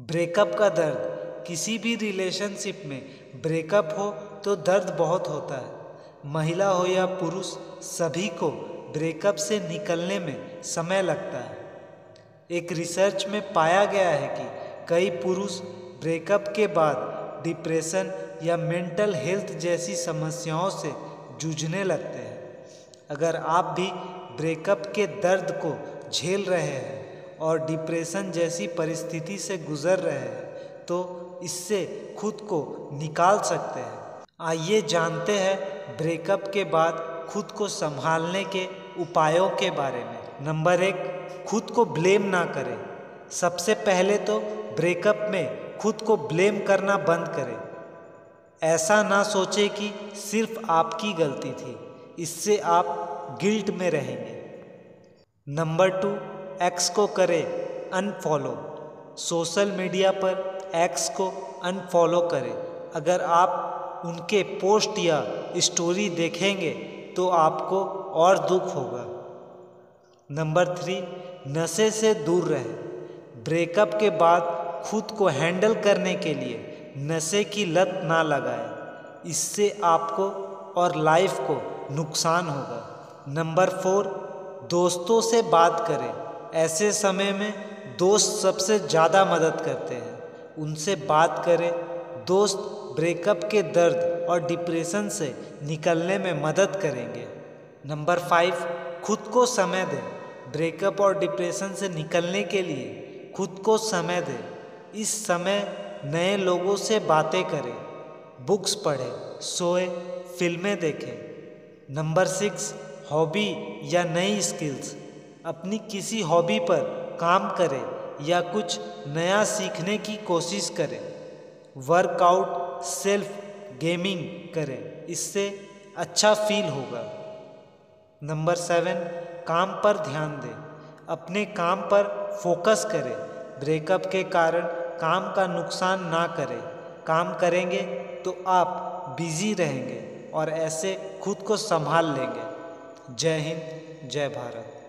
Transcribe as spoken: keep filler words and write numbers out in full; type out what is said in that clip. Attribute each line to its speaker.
Speaker 1: Breakup का दर्द। किसी भी रिलेशनशिप में ब्रेकअप हो तो दर्द बहुत होता है। महिला हो या पुरुष, सभी को ब्रेकअप से निकलने में समय लगता है। एक रिसर्च में पाया गया है कि कई पुरुष ब्रेकअप के बाद डिप्रेशन या मेंटल हेल्थ जैसी समस्याओं से जूझने लगते हैं। अगर आप भी ब्रेकअप के दर्द को झेल रहे हैं और डिप्रेशन जैसी परिस्थिति से गुजर रहे हैं तो इससे खुद को निकाल सकते हैं। आइए जानते हैं ब्रेकअप के बाद खुद को संभालने के उपायों के बारे में। नंबर एक, खुद को ब्लेम ना करें। सबसे पहले तो ब्रेकअप में खुद को ब्लेम करना बंद करें। ऐसा ना सोचें कि सिर्फ आपकी गलती थी, इससे आप गिल्ट में रहेंगे। नंबर टू, एक्स को करें अनफॉलो। सोशल मीडिया पर एक्स को अनफॉलो करें। अगर आप उनके पोस्ट या स्टोरी देखेंगे तो आपको और दुख होगा। नंबर थ्री, नशे से दूर रहें। ब्रेकअप के बाद खुद को हैंडल करने के लिए नशे की लत ना लगाएं, इससे आपको और लाइफ को नुकसान होगा। नंबर फोर, दोस्तों से बात करें। ऐसे समय में दोस्त सबसे ज़्यादा मदद करते हैं, उनसे बात करें। दोस्त ब्रेकअप के दर्द और डिप्रेशन से निकलने में मदद करेंगे। नंबर फाइव, खुद को समय दें। ब्रेकअप और डिप्रेशन से निकलने के लिए खुद को समय दें। इस समय नए लोगों से बातें करें, बुक्स पढ़ें, सोएं, फिल्में देखें। नंबर सिक्स, हॉबी या नई स्किल्स। अपनी किसी हॉबी पर काम करें या कुछ नया सीखने की कोशिश करें। वर्कआउट, सेल्फ गेमिंग करें, इससे अच्छा फील होगा। नंबर सेवन, काम पर ध्यान दें। अपने काम पर फोकस करें। ब्रेकअप के कारण काम का नुकसान ना करें। काम करेंगे तो आप बिजी रहेंगे और ऐसे खुद को संभाल लेंगे। जय हिंद, जय भारत।